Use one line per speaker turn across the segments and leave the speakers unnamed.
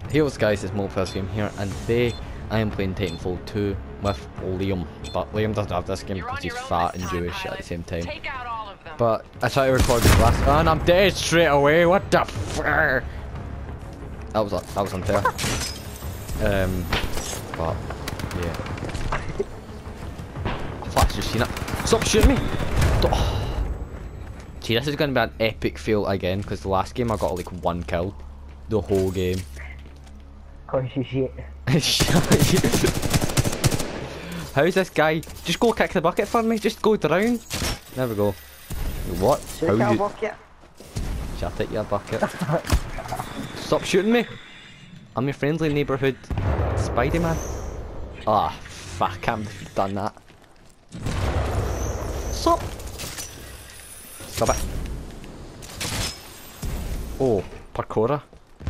Hey what's guys, it's Multiverse Game here, and today I am playing Titanfall 2 with Liam. But Liam doesn't have this game because he's fat and Jewish at the same time. But I tried to record this last and I'm dead straight away, what the f***? That was unfair. But yeah. Fuck, just seen it. Stop shooting me! Oh. See, this is gonna be an epic fail again, because the last game I got like 1 kill. The whole game.
Cause you shit.
How's this guy? Just go kick the bucket for me. Just go down. There we go. What?
Shoot your bucket.
Shut it, you bucket. Stop shooting me. I'm your friendly neighbourhood Spider-Man. Ah, fuck! I can't believe you've done that. Stop. Stop it. Oh, parkourer.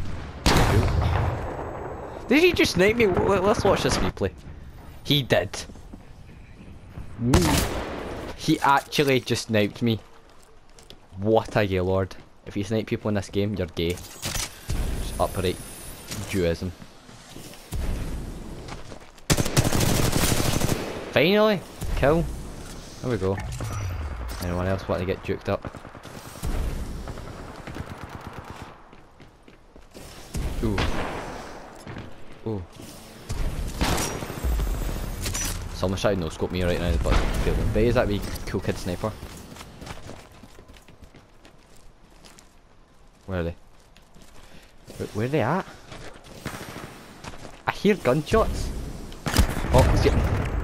Did he just snipe me? Let's watch this replay. He did. He actually just sniped me. What a gaylord. If you snipe people in this game, you're gay. Just upright Jewism. Finally! Kill. There we go. Anyone else want to get juked up? Ooh. Ooh. Someone's trying to no-scope me right now, but failing. But is that wee cool kid sniper? Where are they? Where are they at? I hear gunshots. Oh, he's getting...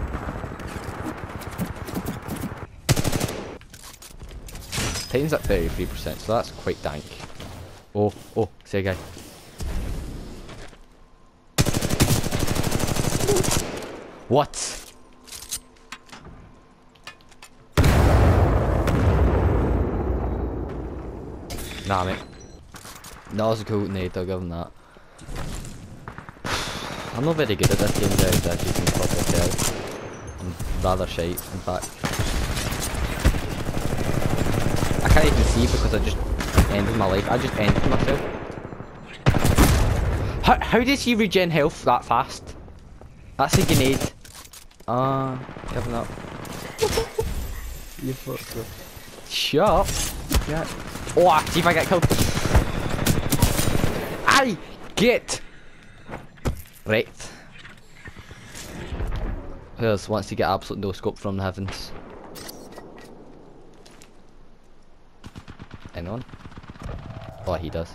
Titan's at 33%, so that's quite dank. Oh, say a guy. What? Nah, mate. That was a cool nade, I'll give him that. I'm not very good at this game, guys, as you can probably tell. I'm rather shite, in fact. I can't even see because I just ended my life. I just ended myself. How does he regen health that fast? That's a grenade. Giving up.
You fucked up.
Shut up. Yeah. Oh, see if I get killed. I get. Right. Who else wants to get absolute no scope from the heavens? Anyone? Oh, he does.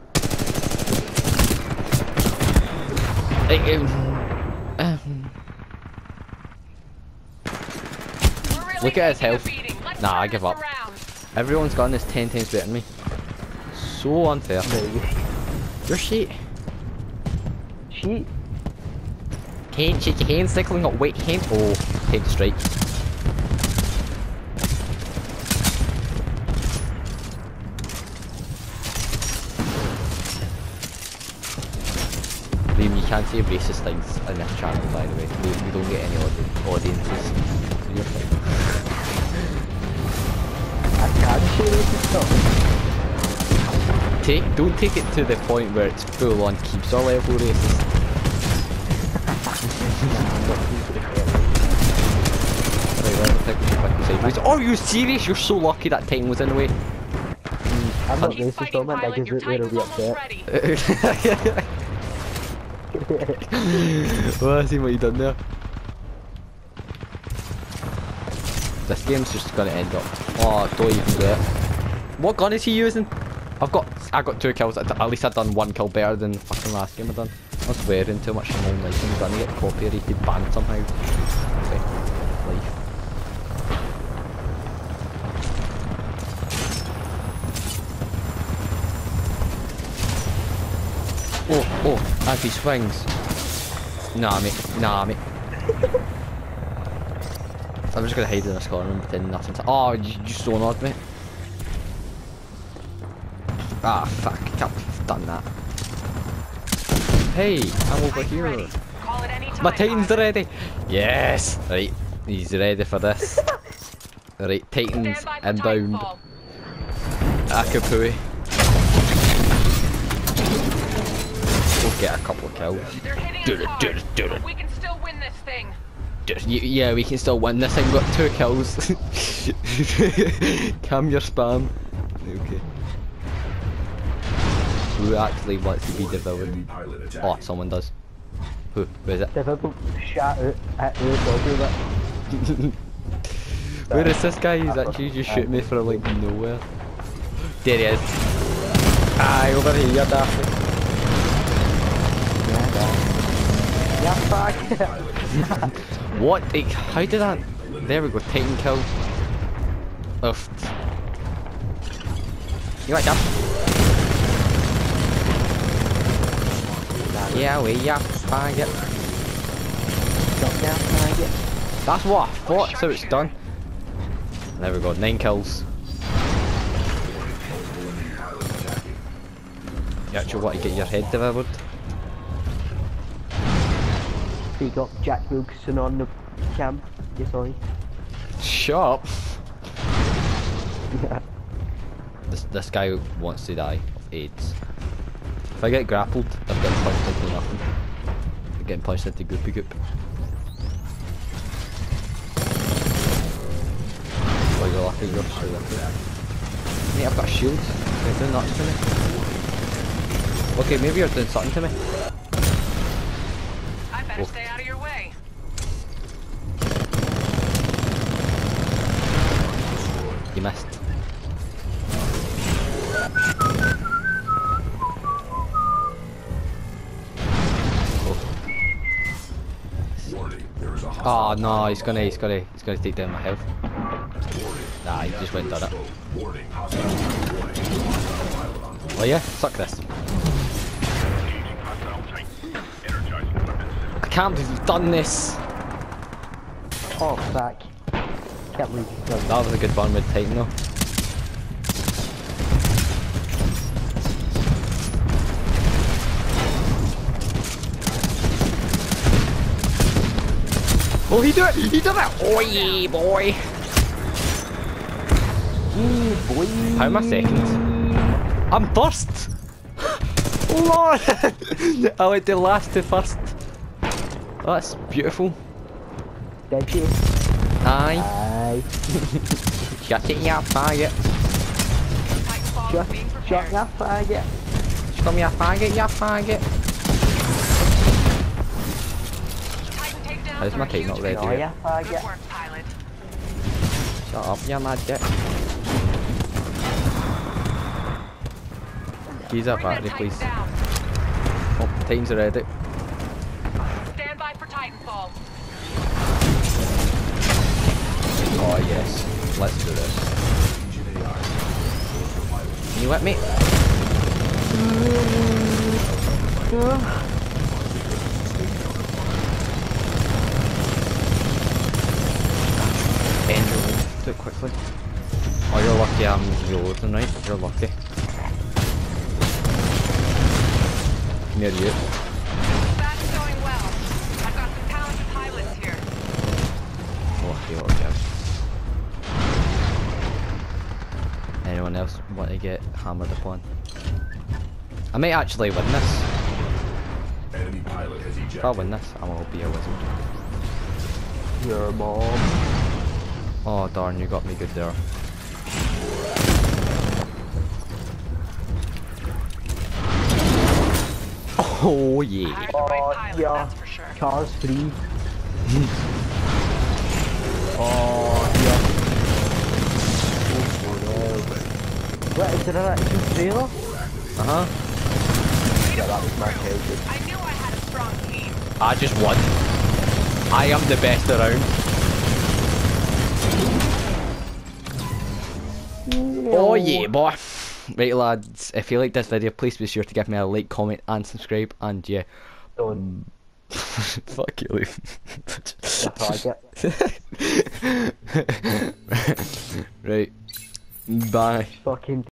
Look at his health. Nah, I give up. Everyone's gun is 10 times better than me. So unfair. You're shit.
Shit.
Can't shake your hands, cycling up weight hand. Oh, time to strike. Liam, you can't say racist things in this channel, by the way. We don't get any audiences. So you're fine.
I can't say racist stuff.
Don't take it to the point where it's full on Keepsaw level racist. Right, let me take this back sideways. Oh, you serious? You're so lucky that Titan was in the way.
I'm not racist, though, man. Like, is it will be upset?
Well, I see what you done there. This game's just gonna end up. Oh, don't even do it. What gun is he using? I got 2 kills. At least I've done 1 kill better than the fucking last game I done. I was swearing too much in my own life. I'm gonna get copyrighted banned somehow. Okay. Life. Oh, as he swings. Nah, mate. I'm just gonna hide in this corner and pretend nothing's. Oh, you so annoyed me. Ah, fuck. I can't believe I've done that. Hey, I'm over here. My Titan's ready. Yes. Right, he's ready for this. Right, Titans inbound. Akapui. get a couple of kills.
They're hitting
Do
us
it,
hard,
do it, do it.
but we can still win this thing.
Yeah, we can still win this thing. Got 2 kills. Cam your spam. Okay. Who actually wants to be devoured? Oh, someone does. Who? Who is it?
Devoured shot out at the dog.
Where is this guy? He's actually just shooting me from like nowhere. There he is. Aye, over here, you're daft.
Yeah, fuck.
What? Like, how did that? There we go, Titan kill. Oof. You like that? Yeah, we faggot. That's what I thought, so it's done. There we go, 9 kills. You actually want to get your head devoured?
You got Jack Wilson on the cam. Yeah, sorry.
Shut up. This guy wants to die of AIDS. If I get grappled, I'm getting punched into nothing. I'm getting punched into goopy goop. Oh, you're lucky, you're so lucky. Mate, I've got a shield. You're doing nothing to me. Okay, maybe you're doing something to me.
I better stay out of your way.
You missed. Oh no, he's gonna take down my health. Nah, he just went and done it. Oh yeah, suck this. I can't believe you've done this.
Oh, fuck. Can't believe you've done
That was a good one with Titan though. Oh, he did it! He did it! Oh yeah, boy!
boy.
How am I second? I'm first! Lord! I went to last to first. Oh, that's beautiful.
Did you?
Aye.
Aye.
Shut it, you faggot.
Shut your faggot.
Shut me, you faggot, you faggot. How's my Titan not ready
Oh,
yet?
yeah, faggot.
Good work, pilot.
Shut up, you mad dick. Keys up,
Bring that
battery,
Titan
please.
down.
Oh, Titans are ready.
Stand by for Titanfall.
Oh yes, let's do this. Can you whip me? End do it quickly. Oh, you're lucky I'm reloading, right? You're lucky. Near you.
That's going well. I've got some talented pilots here.
Lucky, okay. Anyone else want to get hammered upon? I might actually win this.
Enemy pilot has ejected.
If I win this, I will be a wizard.
Your mom.
Oh darn, you got me good there. Oh yeah.
Hired the right pilot,
yeah.
that's for sure.
Cars free. Oh, yeah. What, is there an actual trailer?
Uh-huh.
Yeah, that was my favorite.
I knew I had a strong team.
I just won. I am the best around. Oh yeah, boy. Right lads, if you like this video, please be sure to give me a like, comment and subscribe, and yeah.
Don't.
Fuck you, Luke. Right. Bye.
Fucking